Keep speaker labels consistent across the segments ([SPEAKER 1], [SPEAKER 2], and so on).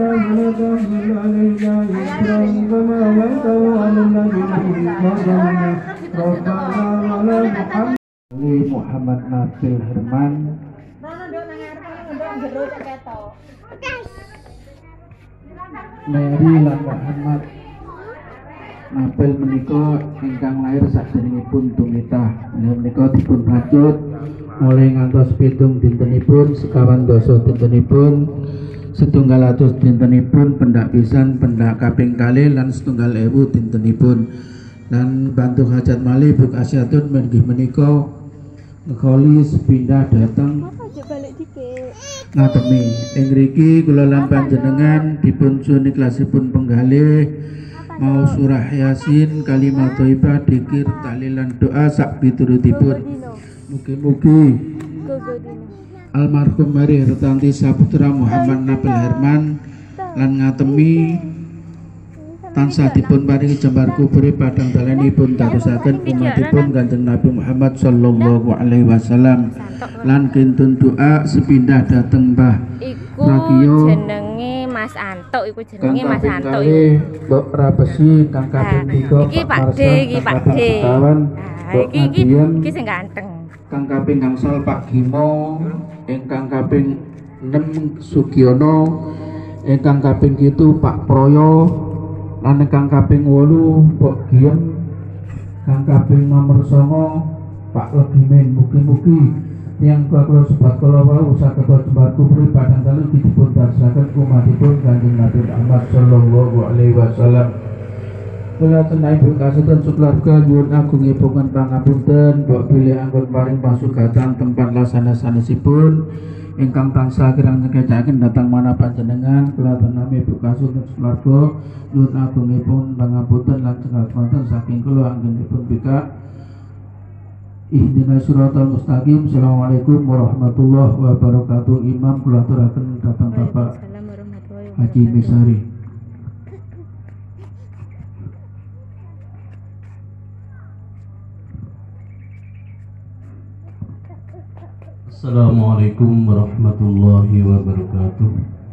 [SPEAKER 1] Muhammad Nabil Herman Mary lan Muhammad Nabil menika ingkang lair saderengipun tumitah menika dipun rajut mulai ngantos 7 dintenipun sekawan doso dintenipun 700 dintenipun pendak pisan pendak kaping kalih lan 7.000 dintenipun lan bantu hajat malih buk asyatun menggih menika ngekoli sepindah dateng ngatemi ing mriki kula lan panjenengan dipun sun ikhlasipun penggalih mau surah yasin kalimat thayyibah dzikir tahlilan doa sak piturutipun mugi-mugi almarhum Mari Hartanti Saputra Muhammad Nabil Herman lan ngatemi tansah dipun paringi jembar kubure padang dalanipun dadosaken umatipun Kanjeng Nabi Muhammad sallallahu alaihi wasallam lan kintun doa sepindah dateng Mbah
[SPEAKER 2] iku jenenge Mas Antuk iku jenenge Mas Antuk
[SPEAKER 1] Mbok Rabesi kang kaping 3
[SPEAKER 2] iki Pak D iki Pak D iki sing ganteng
[SPEAKER 1] kang kaping gangsal Pak Gimo ingkang kaping 6 Sugiono ingkang kaping 7 Pak Proyo lan kang kaping 8 Pak Giem kang kaping nomor 9 Pak Legimen mugi-mugi yang kula sebat kula wau saged jembar kubur padang dalu dipun darsaken umatipun Kanjeng Nabi Muhammad sallallahu alaihi wasallam. Kula tenai berkaseten keluarga nyuwun agungipun pangapunten mbok bilih anggon paring pasugatan tempat lasana sanesipun ingkang tansah kirang nyekecaken datang mana panjenengan kula tenami berkaseten keluarga nyuwun agungipun pangapunten lan cengkak saking kula anggenipun bika Ihdinas siratal mustaqim. Assalamualaikum warahmatullahi wabarakatuh. Imam kula aturaken dhateng Bapak Haji Mesari.
[SPEAKER 3] Assalamualaikum warahmatullahi wabarakatuh.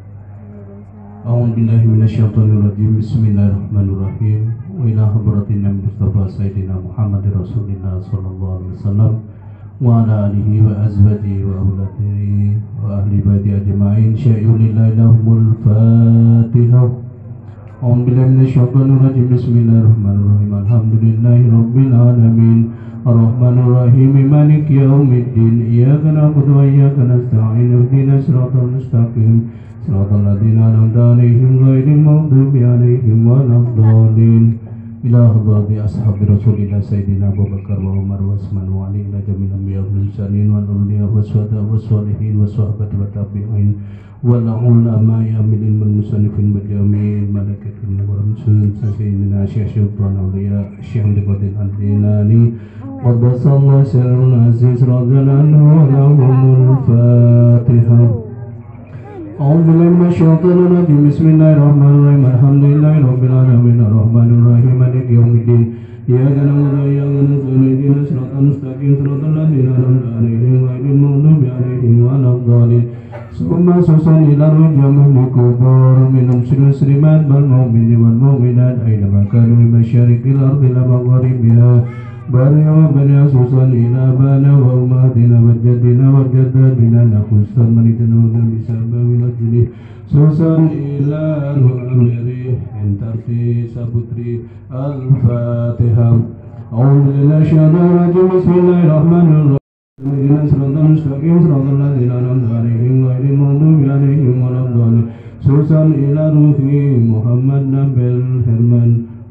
[SPEAKER 3] A'udzubillahi minasyaitonirrajim. Bismillahirrahmanirrahim. Wa ila hadratin Mustafa Sayyidina Muhammad Rasulillah sallallahu alaihi wasallam wa ala alihi wa azwajihi wa auladihi wa ahli baiti ajma'in. Syai'ulillahi lahumul Fatihah. A'udzubillahi minasyaitonirrajim. Bismillahirrahmanirrahim. Alhamdulillahi rabbil alamin. Ar-Rahmanir Rahim. Maliki yaumiddin. Iyyaka na'budu wa iyyaka nasta'in. Ihdinas siratal mustaqim. Siratal ladzina an'amta 'alaihim ghairil maghdubi 'alaihim waladdallin. Ila hadrati ashabi Rasulillah Sayyidina Abu Bakar wa Umar wa Utsman wa Ali ila jami'il anbiya wal mursalin wal awliya was syuhada was sholihin was sahabati wat tabi'in wal ulama'i amilil musannifin wa jami'il malaikatil muqarrabin sayyidina Syekh Sultan Auliya Syekh Abdul Adinani qaddasallahu sirrul aziz radhiyallahu anhu. Al-Fatihah. A'udzubillahi minasyaitonir rajim. Bismillahirrahmanirrahim. Alhamdulillahi rabbil alamin. Ar-Rahmanir Rahim. Maliki yaumiddin. Iyyaka na'budu wa iyyaka nasta'in. Ihdinas siratal mustaqim. Siratal ladzina an'amta 'alaihim ghairil maghdubi 'alaihim waladdallin. Summa susan ila rujamil kubur minum muslimat wal mu'minin wal mu'minat aina kanu min masyariqil ardi la magharibiha. Bani wa bani susan ila bana wa umatina wa jaddina wa jaddadina nakhustan manitanu bisa bawil juli susan ila ru'amiri entarti sabutri al-Fatihah. A'udzubillahi minasyaitonir rajim. Bismillahirrahmanirrahim. Siratal mustaqim siratal ladzina an'amta 'alaihim ghairil maghdubi 'alaihim waladdallin. Susan ila ruhi Muhammad Nabil Herman.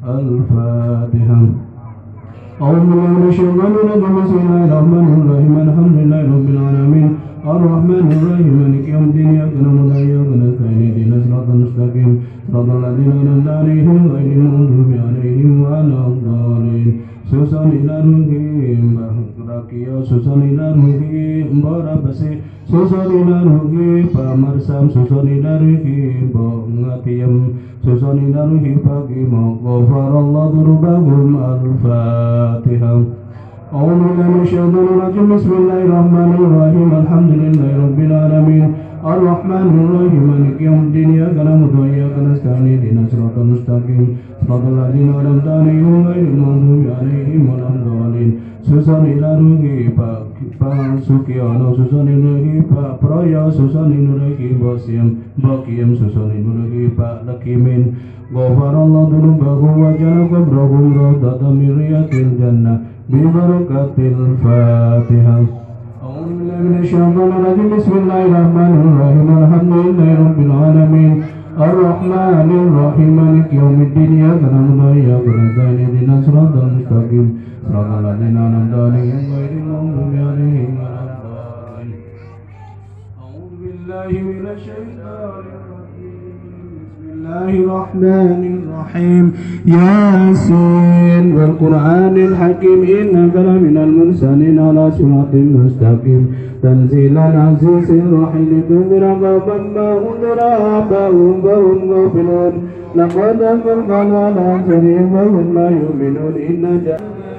[SPEAKER 3] Al-Fatihah. A'udzubillahi minasyaitonir rajim. Bismillahirrahmanirrahim. Alhamdulillahi rabbil alamin. Ar-Rahmanir Rahim. Maliki yaumiddin. Iyyaka na'budu wa iyyaka nasta'in. Ihdinas siratal mustaqim. Siratal ladzina an'amta 'alaihim ghairil maghdubi 'alaihim waladdallin. Susan ila ruhi Rakiya susan ila ruhi Mbara Basi susan ila ruhi Pamarsam susan ila ruhi Ngatiyam susan ila ruhi Pagi Ghafarallahu dzunubahum. Al-Fatihah. A'udzubillahi minasyaitonir rajim. Bismillahirrahmanirrahim. Alhamdulillahi rabbil alamin. الرحمن الرحيم مالك يوم الدين إياك نعبد وإياك نستعين اهدنا الصراط المستقيم صراط الذين أنعمت عليهم غير المغضوب عليهم ولا الضالين. Susun ilarugi Pak Sukiono, susun ilarugi Pak Proyo, susun ilarugi Bokiem, susun ilarugi Pak Lakimin. Ghafarallahu dzunubahum wa ja'ala qabrahum rawdatan min riyadil jannah bi barakatil Fatihah. A'udzu billahi minasyaitonir rajim. Bismillahirrahmanirrahim. Alhamdulillahi rabbil alamin. Ar-Rahmanir Rahim. Maliki yaumiddin. Iyyaka na'budu wa iyyaka nasta'in. Ihdinas siratal mustaqim. Siratal ladzina an'amta 'alaihim ghairil maghdubi 'alaihim waladdallin. A'udzu billahi minasyaitonir Bismillahirrahmanirrahim. Yasin wal Qur'anil Hakim innaka laminal mursalin ala siratin mustaqim. Tanzilal azizir rahim tunzira qauman ma unzira abahum wa hum ghafilun. Laqad anzalna ala anzarihim wa hum la yu'minun. Inna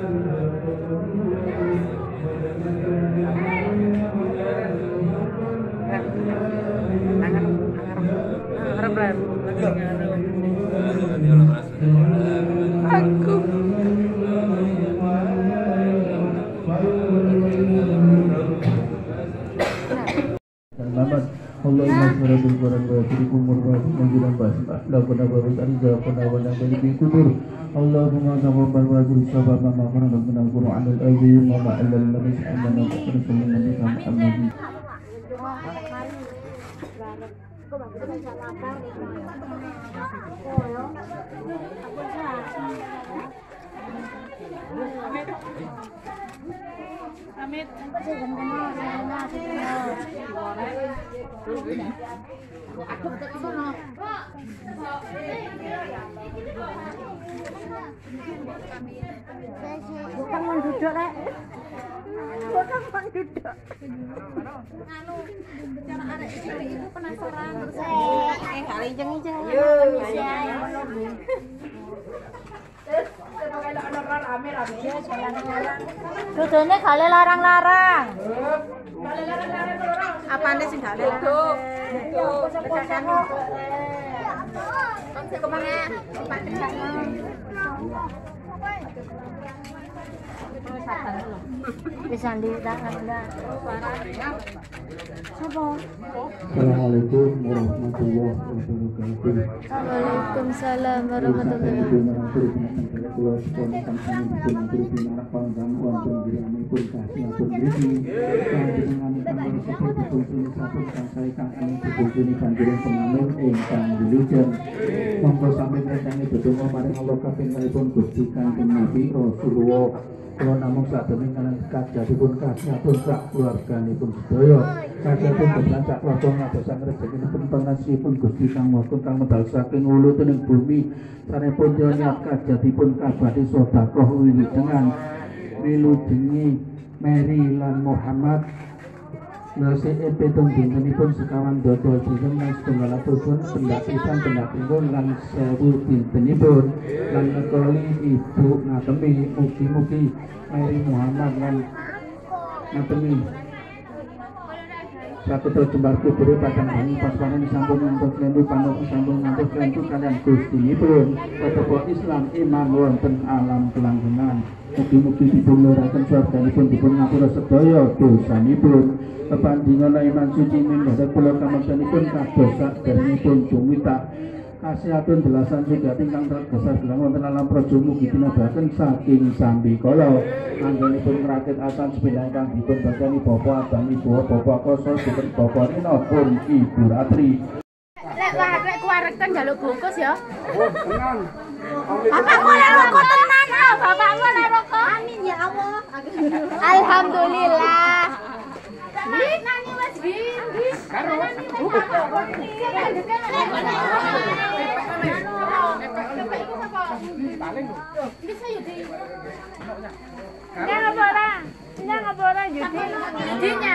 [SPEAKER 2] Aku
[SPEAKER 3] Allahumma sholli Quran wa sirikum wa menjulan basmah la kuna wa ariza kuna wa la bi kudur. Allahumma taqabbal wa zil sabab ma kana min al-Qur'an al-azim wa ma allal nabi sallallahu alaihi wasallam.
[SPEAKER 2] Amit.
[SPEAKER 4] Bukan menduduk rek. Bukan menduduk. Anu, cara arek cilik iku penasaran terus kali jeng-jeng. Yo, Dudune gale larang-larang. Apane sing gale larang? Kon kemana? Pak Tinggal. Bisa ditangan dah.
[SPEAKER 3] Assalamualaikum warahmatullahi wabarakatuh.
[SPEAKER 2] Waalaikumsalam warahmatullahi
[SPEAKER 3] wabarakatuh. Kalau namun saat demi kanan kajatipun kasihapun sak keluarganipun sedaya kajatipun berlancak wakon ngadosan rezekinipun pangasihipun Gusti Kang Wakon kang medal saking ulu tening bumi sanepun niat kajatipun kabadi sedekah wilujengan wilujengi Mary lan Muhammad nasi epitung dintenipun sekawan dodol dinten lan setunggal atus pendak pisan pendak pinggung lan 1000 dintenipun lan nekoli ibu ngatemi mugi-mugi Mary Muhammad lan ngatemi sakutra jembar kubure padang banyu paspanen sampun ngantos lendu panut sampun ngantos lendu kalian Gustinipun tetep Islam iman wonten alam kelanggengan mugi-mugi dipun-luraken swarganipun dipun ngapura sedaya dosanipun kepandhingan iman suci minggah kula kamaksanipun kados sakderengipun tumita kasihatun belasan juga tingkang terbesar bilang wonten alam praja mugi tinadaken saking sambikala anggenipun ngrakit asan sepeda ingkang dipun bagani Bapak Abang Ibu Bapak Koso dipun Bapak Nina pun Ibu Ratri.
[SPEAKER 4] Lek kuarek kan njaluk bungkus ya. Oh, tenang. Bapakmu lek rokok tenan ah, bapakmu lek rokok. Amin ya Allah. Alhamdulillah. Nani wis gini. Karo. Paling. Bisa ya, Di. Nyang apa ora? Nyang apa ora Yudi? Yudinya.